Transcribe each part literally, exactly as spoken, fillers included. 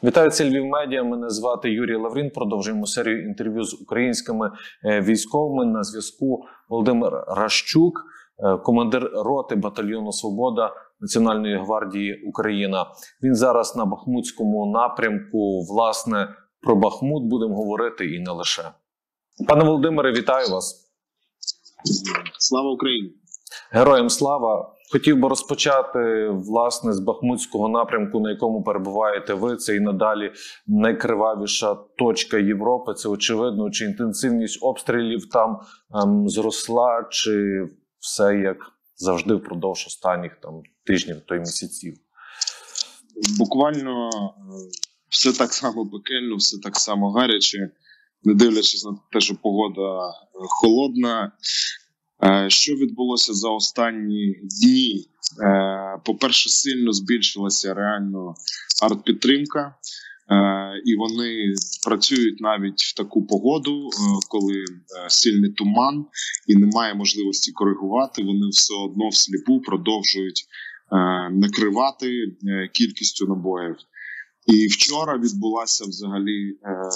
Вітаю, це Львів Медіа. Мене звати Юрій Лаврін. Продовжуємо серію інтерв'ю з українськими військовими. На зв'язку Володимир Ращук, командир роти батальйону «Свобода» Національної гвардії Україна. Він зараз на Бахмутському напрямку. Власне, про Бахмут будемо говорити і не лише. Пане Володимире, вітаю вас. Слава Україні! Героям слава! Хотів би розпочати, власне, з Бахмутського напрямку, на якому перебуваєте ви. Це і надалі найкривавіша точка Європи. Це очевидно, чи інтенсивність обстрілів там ем, зросла, чи все як завжди впродовж останніх там тижнів, то й місяців? Буквально все так само пекельно, все так само гаряче, не дивлячись на те, що погода холодна. Що відбулося за останні дні? По-перше, сильно збільшилася реально артпідтримка, і вони працюють навіть в таку погоду, коли сильний туман і немає можливості коригувати, вони все одно всліпу продовжують накривати кількістю набоїв. І вчора відбулася взагалі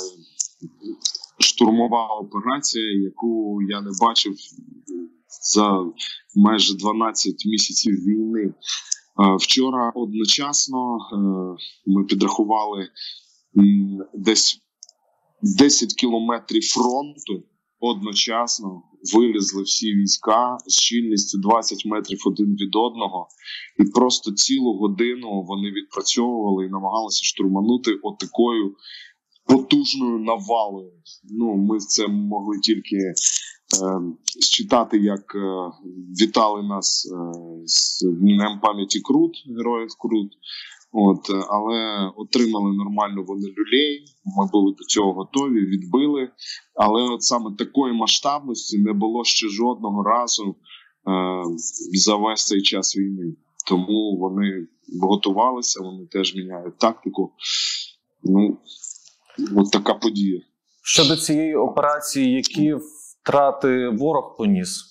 штурмова операція, яку я не бачив за майже дванадцять місяців війни. Вчора одночасно ми підрахували десь десять кілометрів фронту, одночасно вилізли всі війська з щільністю двадцять метрів один від одного, і просто цілу годину вони відпрацьовували і намагалися штурманути отакою потужною навалою. Ну, ми це могли тільки е, считати, як е, вітали нас е, з Днем пам'яті Крут, героїв Крут. От, але отримали нормально вони люлей, ми були до цього готові, відбили. Але от саме такої масштабності не було ще жодного разу е, за весь цей час війни. Тому вони готувалися, вони теж міняють тактику. Ну, от така подія. Щодо цієї операції, які втрати ворог поніс?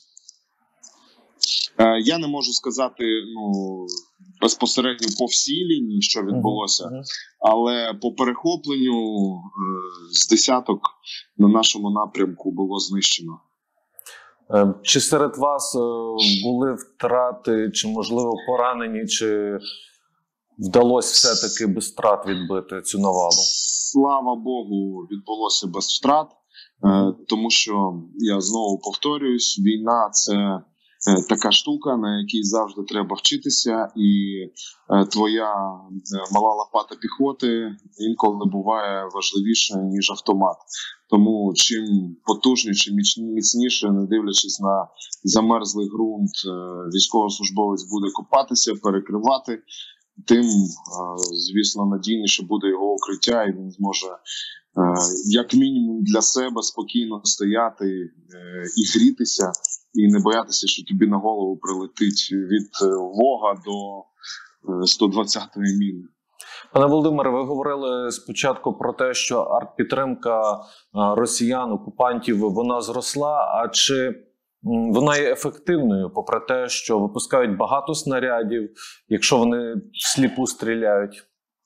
Е, я не можу сказати, ну, безпосередньо по всій лінії, що відбулося, uh-huh. але по перехопленню е, з десяток на нашому напрямку було знищено. Е, чи серед вас е, були втрати, чи, можливо, поранені, чи вдалося все-таки без втрат відбити цю навалу? Слава Богу, відбулося без втрат, е, тому що, я знову повторююсь, війна – це така штука, на якій завжди треба вчитися, і е, твоя мала лопата піхоти інколи буває важливіше, ніж автомат. Тому чим потужніше, міцніше, не дивлячись на замерзлий ґрунт, е, військовослужбовець буде копатися, перекривати, тим, е, звісно, надійніше буде його укриття, і він зможе е, як мінімум для себе спокійно стояти е, і грітися, і не боятися, що тобі на голову прилетить від вога до сто двадцятої міни. Пане Володимире, ви говорили спочатку про те, що артпідтримка росіян, окупантів, вона зросла. А чи вона є ефективною, попри те, що випускають багато снарядів, якщо вони всліпу стріляють?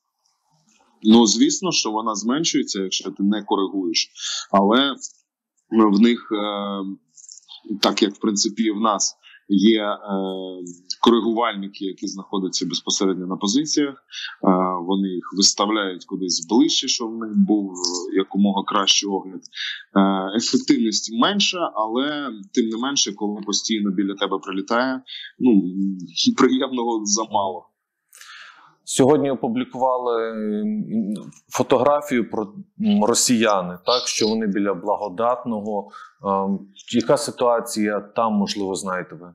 Ну, звісно, що вона зменшується, якщо ти не коригуєш. Але в них, так як в принципі і в нас, є е, коригувальники, які знаходяться безпосередньо на позиціях, е, вони їх виставляють кудись ближче, щоб в них був якомога кращий огляд. Е, ефективність менша, але тим не менше, коли постійно біля тебе прилітає, ну, приємного замало. Сьогодні опублікували фотографію про росіяни, так, що вони біля Благодатного. Яка ситуація там, можливо, знаєте ви?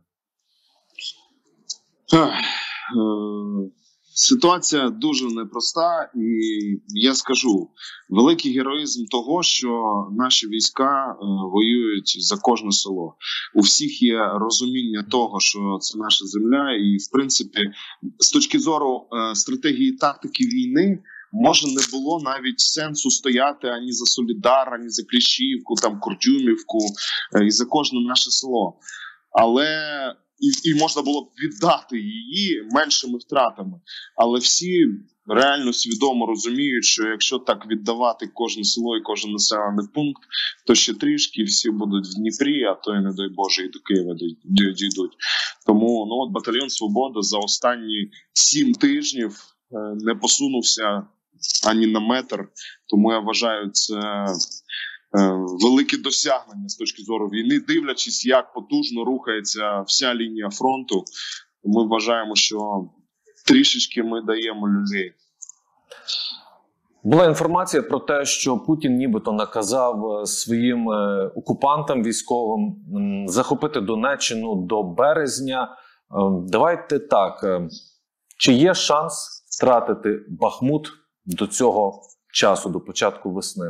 Ситуація дуже непроста, і я скажу, великий героїзм того, що наші війська воюють за кожне село. У всіх є розуміння того, що це наша земля, і, в принципі, з точки зору стратегії тактики війни, може не було навіть сенсу стояти ані за Солідар, ані за Кліщівку, там, Курдюмівку, і за кожне наше село. Але і, і можна було б віддати її меншими втратами. Але всі реально свідомо розуміють, що якщо так віддавати кожне село і кожен населений пункт, то ще трішки всі будуть в Дніпрі, а то й, не дай Боже, і до Києва дійдуть. Тому ну, от батальйон «Свобода» за останні сім тижнів не посунувся ані на метр. Тому я вважаю, це велике досягнення з точки зору війни, дивлячись, як потужно рухається вся лінія фронту. Ми вважаємо, що трішечки ми даємо людей. Була інформація про те, що Путін нібито наказав своїм окупантам військовим захопити Донеччину до березня. Давайте так, чи є шанс втратити Бахмут до цього часу, до початку весни?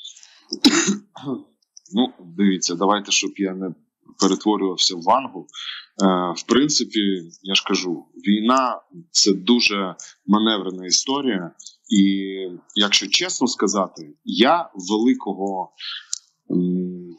Ну, дивіться, давайте, щоб я не перетворювався в Вангу. Е, в принципі, я ж кажу, війна – це дуже маневрена історія. І, якщо чесно сказати, я великого, м,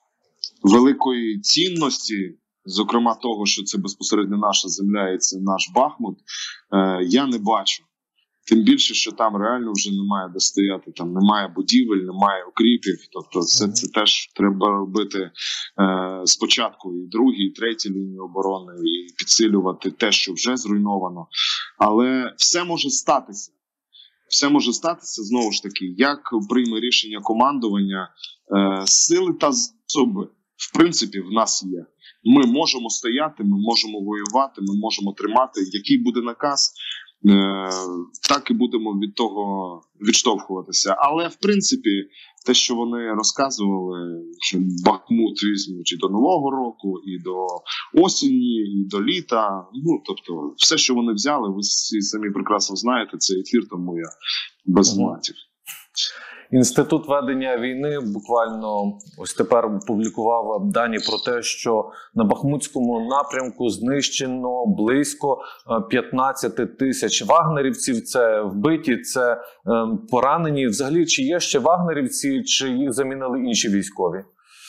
великої цінності, зокрема того, що це безпосередньо наша земля і це наш Бахмут, е, я не бачу. Тим більше, що там реально вже немає де стояти, там немає будівель, немає укріпів. Тобто це, це теж треба робити е, спочатку і другій, і третій лінії оборони, і підсилювати те, що вже зруйновано. Але все може статися. Все може статися, знову ж таки, як прийме рішення командування, е, сили та засоби, в принципі, в нас є. Ми можемо стояти, ми можемо воювати, ми можемо тримати. Який буде наказ, так і будемо від того відштовхуватися. Але, в принципі, те, що вони розказували, що Бахмут візьмуть і до Нового року, і до осені, і до літа, ну, тобто, все, що вони взяли, ви всі самі прекрасно знаєте, це ефір, тому я без матів. Інститут ведення війни буквально ось тепер опублікував дані про те, що на Бахмутському напрямку знищено близько п'ятнадцять тисяч вагнерівців. Це вбиті, це е, поранені. Взагалі, чи є ще вагнерівці, чи їх замінили інші військові?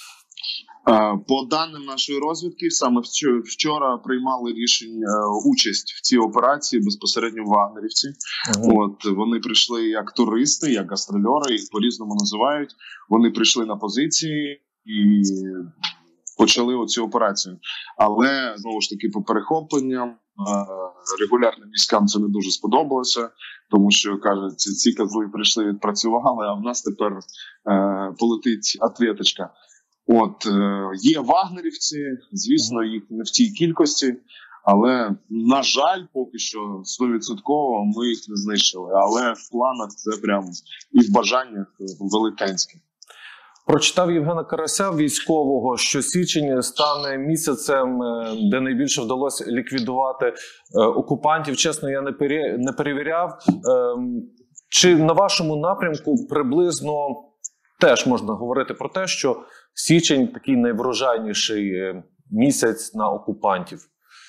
По даним нашої розвідки, саме вчора приймали рішення участь в цій операції безпосередньо вагнерівці. Угу. От вони прийшли як туристи, як гастрольори, їх по-різному називають. Вони прийшли на позиції і почали оцю операцію. Але, знову ж таки, по перехопленням регулярним військам це не дуже сподобалося, тому що, кажуть, ці козли прийшли, відпрацювали, а в нас тепер е, полетить ответочка. От, е, є вагнерівці, звісно, їх не в тій кількості, але, на жаль, поки що сто відсотків ми їх не знищили. Але в планах це прям і в бажаннях велетенське. Прочитав Євгена Карася, військового, що січень стане місяцем, де найбільше вдалося ліквідувати окупантів. Чесно, я не перевіряв. Чи на вашому напрямку приблизно теж можна говорити про те, що січень такий найврожайніший місяць на окупантів?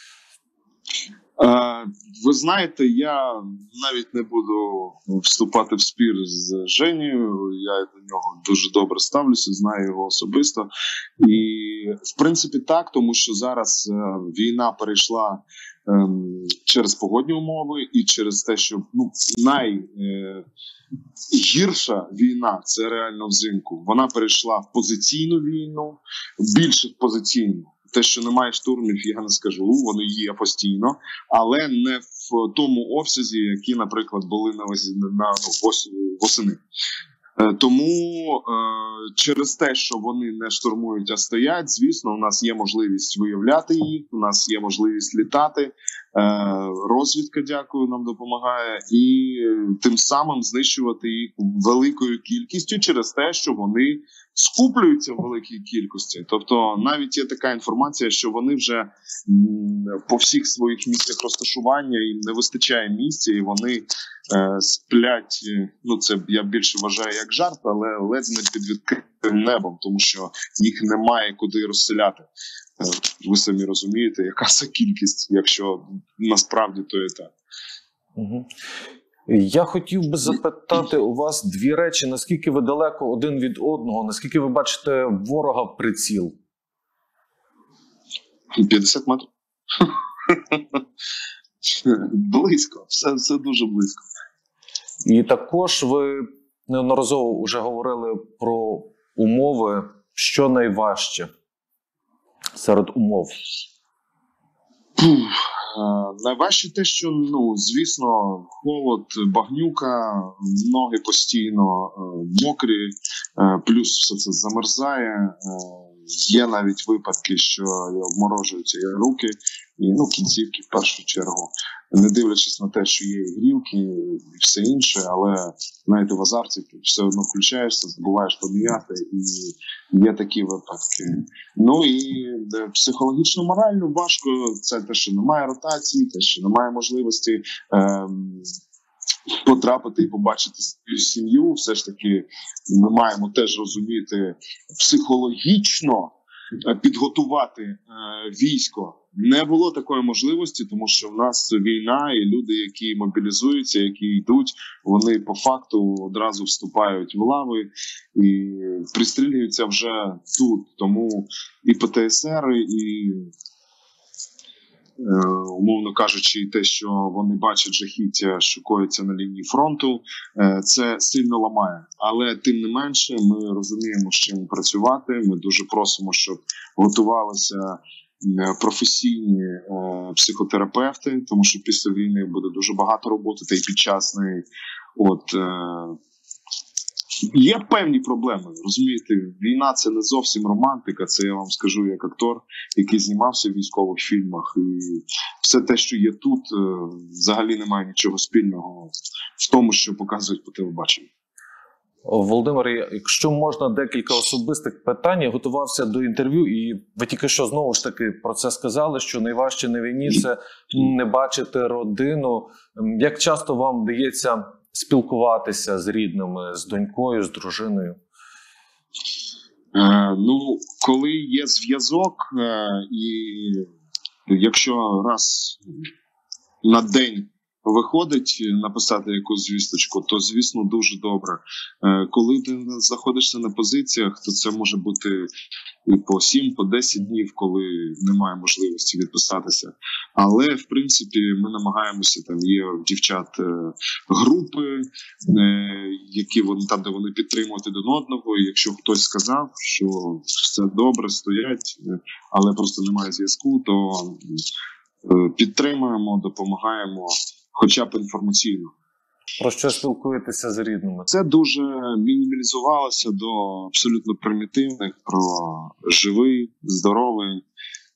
Ви знаєте, я навіть не буду вступати в спір з Женєю, я до нього дуже добре ставлюся, знаю його особисто. І, в принципі, так, тому що зараз війна перейшла через погодні умови і через те, що ну, найгірша війна – це реально взимку. Вона перейшла в позиційну війну, більше в позиційну. Те, що немає штурмів, я не скажу, вони є постійно, але не в тому обсязі, які, наприклад, були на, на ну, восени. Тому е, через те, що вони не штурмують, а стоять, звісно, у нас є можливість виявляти їх, у нас є можливість літати, е, розвідка, дякую, нам допомагає, і тим самим знищувати їх великою кількістю через те, що вони скуплюються в великій кількості. Тобто навіть є така інформація, що вони вже м, по всіх своїх місцях розташування, їм не вистачає місця, і вони е, сплять, ну це я більше вважаю як жарт, але ледь не під відкритим небом, тому що їх немає куди розселяти. Е, ви самі розумієте, яка це кількість, якщо насправді то і так. Угу. Я хотів би запитати у вас дві речі. Наскільки ви далеко один від одного? Наскільки ви бачите ворога в приціл? п'ятдесят метрів. Близько. Все, все дуже близько. І також ви неодноразово вже говорили про умови, що найважче серед умов. Найважче те, що, ну, звісно, холод, багнюка, ноги постійно е, мокрі, е, плюс все це замерзає. Е, є навіть випадки, що обморожуються і руки, і, ну, кінцівки в першу чергу. Не дивлячись на те, що є і грілки і все інше, але, знаєте, в азарті ти все одно включаєшся, забуваєш поміняти, і є такі випадки. Ну і психологічно, морально важко. Це те, що немає ротації, те, що немає можливості ем, потрапити і побачити свою сім'ю. Все ж таки ми маємо теж розуміти психологічно, підготувати е, військо. Не було такої можливості, тому що в нас війна, і люди, які мобілізуються, які йдуть, вони по факту одразу вступають в лави і пристрілюються вже тут. Тому і Пе Те Ес Ер, і, е, умовно кажучи, те, що вони бачать жахіття, що коїться на лінії фронту, е, це сильно ламає. Але тим не менше ми розуміємо, з чим працювати. Ми дуже просимо, щоб готувалися професійні е, психотерапевти, тому що після війни буде дуже багато роботи, та й під час неї. От, е, є певні проблеми, розумієте, війна – це не зовсім романтика, це я вам скажу як актор, який знімався в військових фільмах, і все те, що є тут, е, взагалі немає нічого спільного в тому, що показують по телебаченню. Володимир, якщо можна, декілька особистих питань. Я готувався до інтерв'ю, і ви тільки що знову ж таки про це сказали, що найважче на війні – це не бачити родину. Як часто вам вдається спілкуватися з рідними, з донькою, з дружиною? Е, ну, коли є зв'язок, е, і якщо раз на день виходить написати якусь звісточку, то, звісно, дуже добре. Коли ти знаходишся на позиціях, то це може бути і по сім, по десять днів, коли немає можливості відписатися. Але, в принципі, ми намагаємося, там є дівчат групи, які вони там, де вони підтримують один одного, і якщо хтось сказав, що все добре, стоять, але просто немає зв'язку, то підтримуємо, допомагаємо, хоча б інформаційно. Про що спілкуєтеся з рідними? Це дуже мінімалізувалося до абсолютно примітивних, про живий, здоровий, е,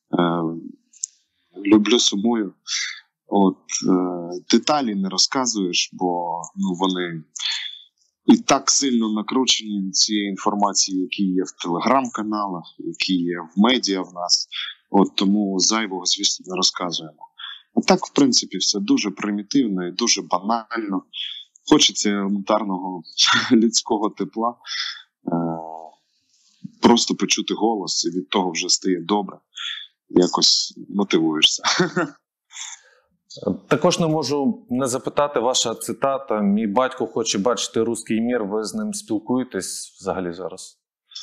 люблю, сумую. От, е, деталі не розказуєш, бо ну, вони і так сильно накручені від цієї інформації, які є в телеграм-каналах, які є в медіа в нас. От тому зайвого, звісно, не розказуємо. А так, в принципі, все дуже примітивно і дуже банально. Хочеться елементарного людського тепла. Е- просто почути голос, і від того вже стає добре. Якось мотивуєшся. Також не можу не запитати, ваша цитата: «Мій батько хоче бачити руський мір». Ви з ним спілкуєтесь взагалі зараз?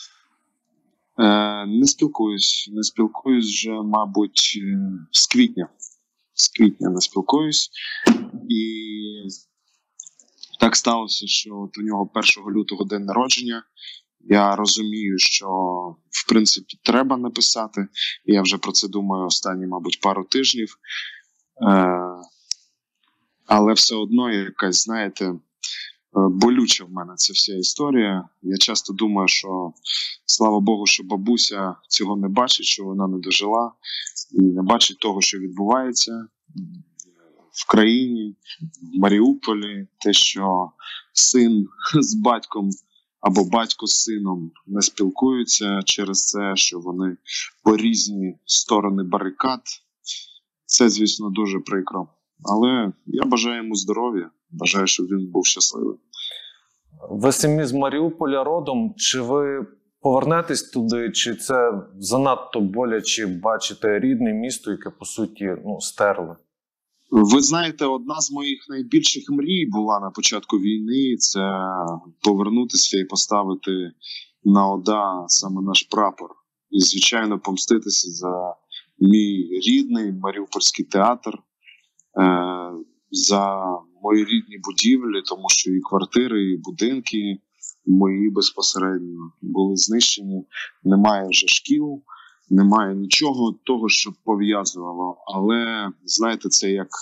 Е, не спілкуюсь. Не спілкуюсь вже, мабуть, з квітня. З квітня не спілкуюсь. І так сталося, що от у нього першого лютого день народження. Я розумію, що, в принципі, треба написати. Я вже про це думаю останні, мабуть, пару тижнів. Е, але все одно якась, знаєте, болюча в мене ця вся історія. Я часто думаю, що, слава Богу, що бабуся цього не бачить, що вона не дожила, і не бачить того, що відбувається в країні, в Маріуполі, те, що син з батьком або батько з сином не спілкуються через це, що вони по різні сторони барикад. Це, звісно, дуже прикро. Але я бажаю йому здоров'я, бажаю, щоб він був щасливий. Ви самі з Маріуполя родом. Чи ви повернетесь туди, чи це занадто боляче бачите рідне місто, яке, по суті, ну, стерли? Ви знаєте, одна з моїх найбільших мрій була на початку війни – це повернутися і поставити на ОДА саме наш прапор. І, звичайно, помститися за мій рідний Маріупольський театр. за мої рідні будівлі, тому що і квартири, і будинки мої безпосередньо були знищені. Немає вже шкіл, немає нічого того, що пов'язувало. Але, знаєте, це як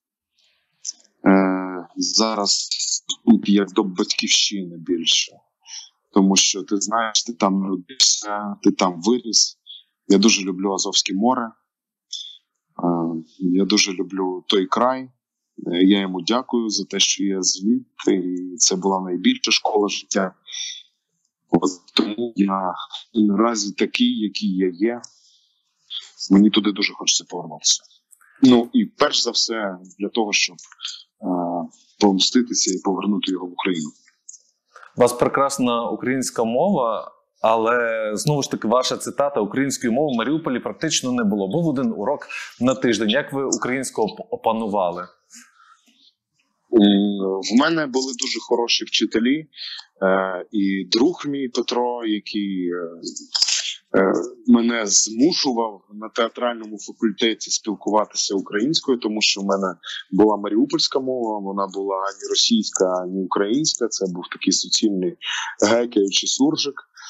е, зараз як до батьківщини більше. Тому що ти знаєш, ти там народився, ти там виріс. Я дуже люблю Азовське море. Я дуже люблю той край. Я йому дякую за те, що я звідти. І це була найбільша школа життя. От тому я наразі такий, який я є. Мені туди дуже хочеться повернутися. Ну і перш за все для того, щоб е, помститися і повернути його в Україну. У вас прекрасна українська мова, але, знову ж таки, ваша цитата: української мови в Маріуполі практично не було. Був один урок на тиждень. Як ви українську опанували? В мене були дуже хороші вчителі. І друг мій Петро, який мене змушував на театральному факультеті спілкуватися українською, тому що в мене була маріупольська мова, вона була ані російська, ані українська. Це був такий суцільний гекаючий суржик.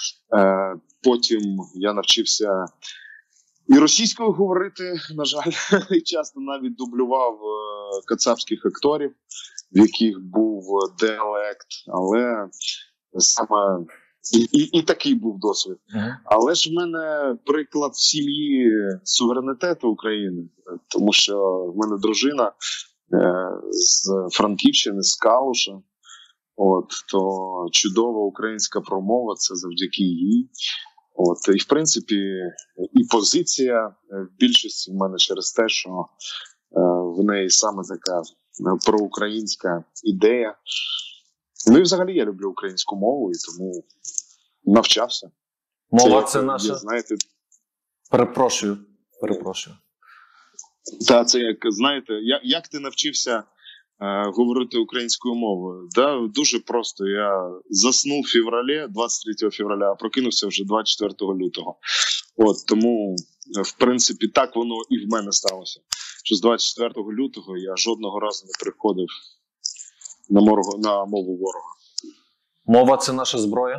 Потім я навчився і російською говорити, на жаль, і часто навіть дублював кацапських акторів, в яких був діалект, але саме і, і, і такий був досвід. Uh-huh. Але ж в мене приклад в сім'ї суверенітету України, тому що в мене дружина е, з Франківщини, з Калуша. От, то чудова українська промова, це завдяки їй. От, і, в принципі, і позиція в більшості в мене через те, що е, в неї саме така проукраїнська ідея. Ну і взагалі я люблю українську мову, і тому навчався. Мова це, це як, наша... є, знаєте... Перепрошую, перепрошую. Так, це як, знаєте, як, як ти навчився е, говорити українською мовою? Да, дуже просто. Я заснув в февралі, двадцять третього февраля, а прокинувся вже двадцять четвертого лютого. От, тому, в принципі, так воно і в мене сталося. Що з двадцять четвертого лютого я жодного разу не приходив на, моргу, на мову ворога. Мова – це наша зброя?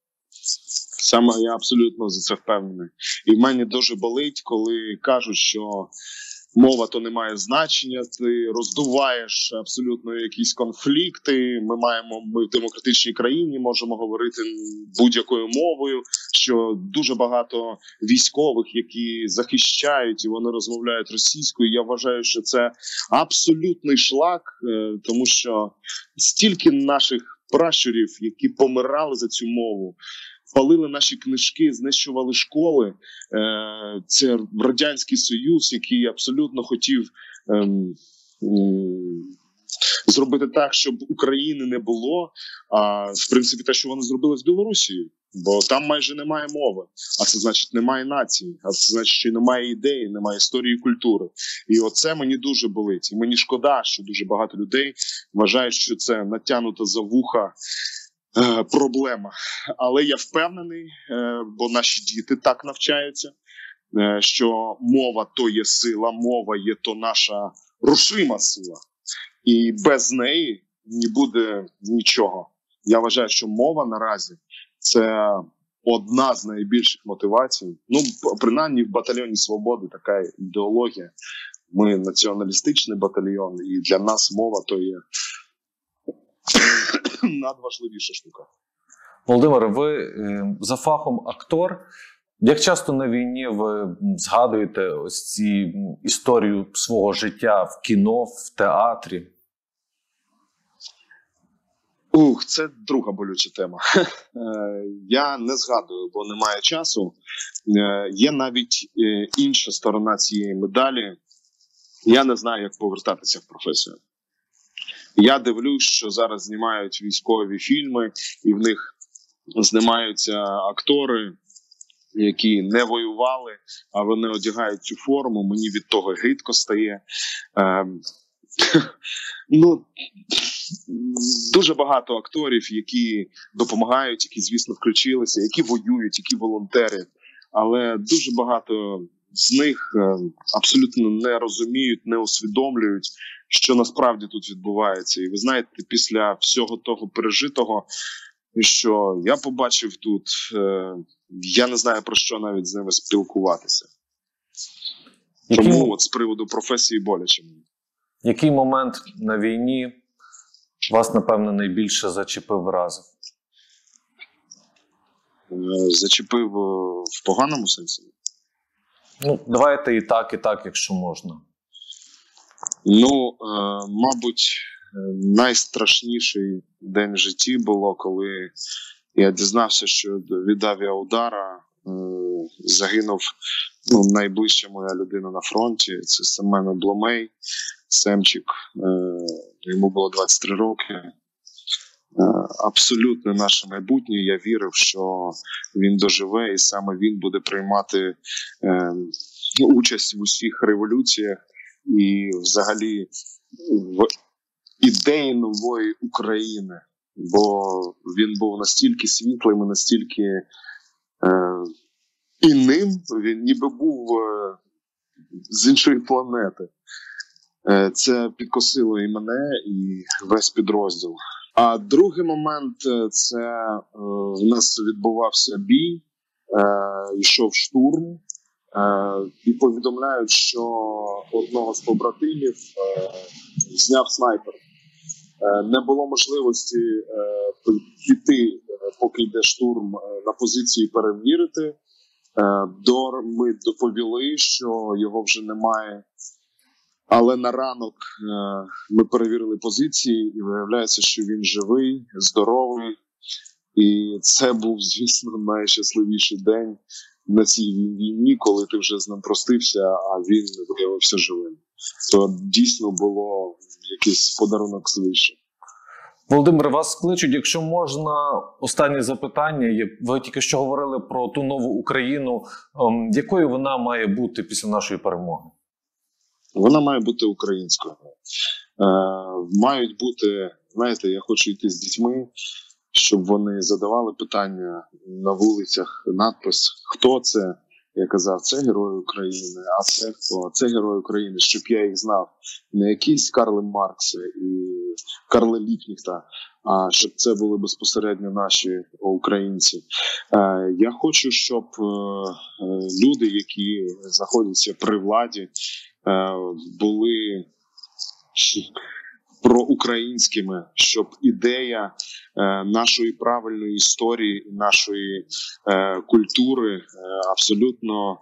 Саме я абсолютно за це впевнений. І в мене дуже болить, коли кажуть, що мова то не має значення, ти роздуваєш абсолютно якісь конфлікти, ми маємо, ми в демократичній країні можемо говорити будь-якою мовою, що дуже багато військових, які захищають і вони розмовляють російською. Я вважаю, що це абсолютний шлак, тому що стільки наших пращурів, які помирали за цю мову, палили наші книжки, знищували школи. Це Радянський Союз, який абсолютно хотів ем, ем, зробити так, щоб України не було. А в принципі те, що вони зробили з Білорусією. Бо там майже немає мови, а це значить немає нації, а це значить, що немає ідеї, немає історії і культури. І оце мені дуже болить. І мені шкода, що дуже багато людей вважають, що це натягнута за вуха е, проблема. Але я впевнений, е, бо наші діти так навчаються, е, що мова то є сила, мова є то наша рушима сила. І без неї не буде нічого. Я вважаю, що мова наразі це одна з найбільших мотивацій. Ну, принаймні в батальйоні «Свободи» така ідеологія. Ми націоналістичний батальйон, і для нас мова то є надважливіша штука. Володимире, ви за фахом актор. Як часто на війні ви згадуєте ось ці історію свого життя в кіно, в театрі? Ух, це друга болюча тема. Я не згадую, бо немає часу. Є навіть інша сторона цієї медалі. Я не знаю, як повертатися в професію. Я дивлюсь, що зараз знімають військові фільми, і в них знімаються актори, які не воювали, а вони одягають цю форму. Мені від того гидко стає. Ну, дуже багато акторів, які допомагають, які, звісно, включилися, які воюють, які волонтери. Але дуже багато з них абсолютно не розуміють, не усвідомлюють, що насправді тут відбувається. І ви знаєте, після всього того пережитого, що я побачив тут, я не знаю, про що навіть з ними спілкуватися. Тому Який... от з приводу професії боляче мені. Який момент на війні вас, напевно, найбільше зачепив, вразив? Зачепив в поганому сенсі? Ну, давайте і так, і так, якщо можна. Ну, мабуть, найстрашніший день в житті було, коли я дізнався, що від авіаудара загинув ну, найближча моя людина на фронті. Це Семен Обломей, Семчик. Йому було двадцять три роки. Абсолютно наше майбутнє. Я вірив, що він доживе, і саме він буде приймати е, участь в усіх революціях і взагалі в ідеї нової України. Бо він був настільки світлим і настільки е, інним, він ніби був е, з іншої планети. Е, це підкосило і мене, і весь підрозділ. А другий момент – це е, в нас відбувався бій, е, йшов штурм, е, і повідомляють, що одного з побратимів е, зняв снайпер. Е, не було можливості е, піти, е, поки йде штурм, е, на позиції перевірити. Е, до, ми доповіли, що його вже немає. Але на ранок е, ми перевірили позиції, і виявляється, що він живий, здоровий. І це був, звісно, найщасливіший день на цій війні, коли ти вже з ним простився, а він виявився живим. То дійсно було якийсь подарунок свише. Володимир, вас кличуть, якщо можна, останнє запитання. Ви тільки що говорили про ту нову Україну. Якою вона має бути після нашої перемоги? Вона має бути українською. Е, мають бути, знаєте, я хочу йти з дітьми, щоб вони задавали питання на вулицях, надпис «Хто це?». Я казав, це герої України, а це хто? Це герої України, щоб я їх знав. Не якісь Карли Маркси і Карли Ліпніхта, а щоб це були безпосередньо наші українці. Е, я хочу, щоб е, люди, які знаходяться при владі, були проукраїнськими, щоб ідея е, нашої правильної історії і нашої е, культури е, абсолютно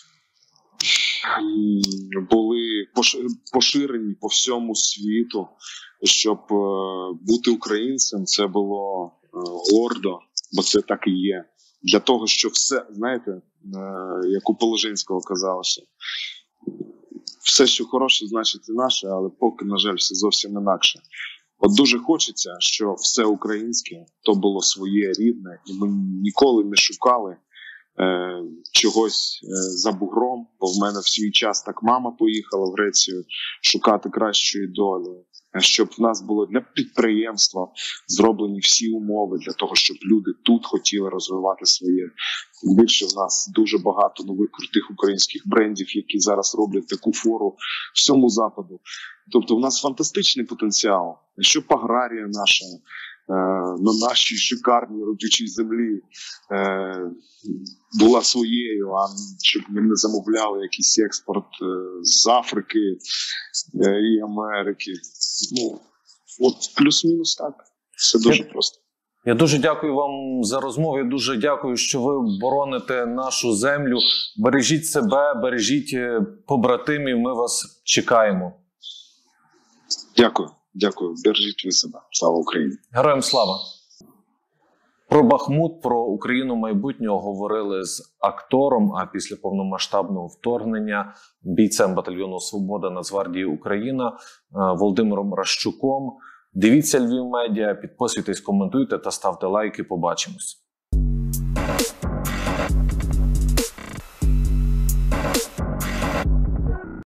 були поширені по всьому світу, щоб е, бути українцем це було е, гордо, бо це так і є. Для того, щоб все, знаєте, е, як у Положинського казалося, все, що хороше, значить і наше, але поки, на жаль, все зовсім інакше. От дуже хочеться, що все українське, то було своє, рідне, і ми ніколи не шукали е, чогось е, за бугром, бо в мене в свій час так мама поїхала в Грецію шукати кращої долі, щоб в нас було для підприємства зроблені всі умови для того, щоб люди тут хотіли розвивати своє. Більше в нас дуже багато нових крутих українських брендів, які зараз роблять таку фору всьому Западу. Тобто в нас фантастичний потенціал. Щоб аграрія наша е, на нашій шикарній родючій землі е, була своєю, а щоб ми не замовляли якийсь експорт е, з Африки е, і Америки. Ну, от плюс-мінус так. Все дуже я, просто. Я дуже дякую вам за розмову. Я дуже дякую, що ви бороните нашу землю. Бережіть себе, бережіть побратимів. Ми вас чекаємо. Дякую. Дякую. Бережіть ви себе. Слава Україні. Героям слава. Про Бахмут, про Україну майбутнього говорили з актором, а після повномасштабного вторгнення бійцем батальйону «Свобода» Нацгвардії Україна Володимиром Ращуком. Дивіться Львів Медіа, підписуйтесь, коментуйте та ставте лайки. Побачимось.